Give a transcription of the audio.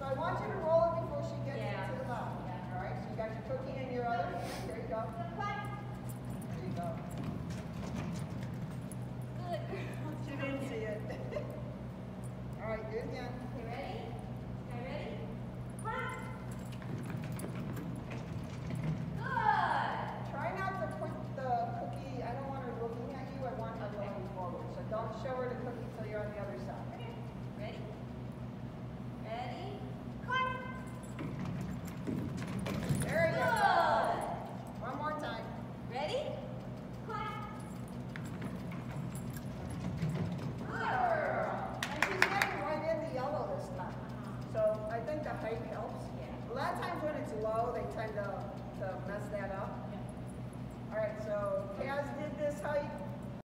I want you to roll it before she gets to the mountain. All right, so you got your cookie in your other hand. There you go.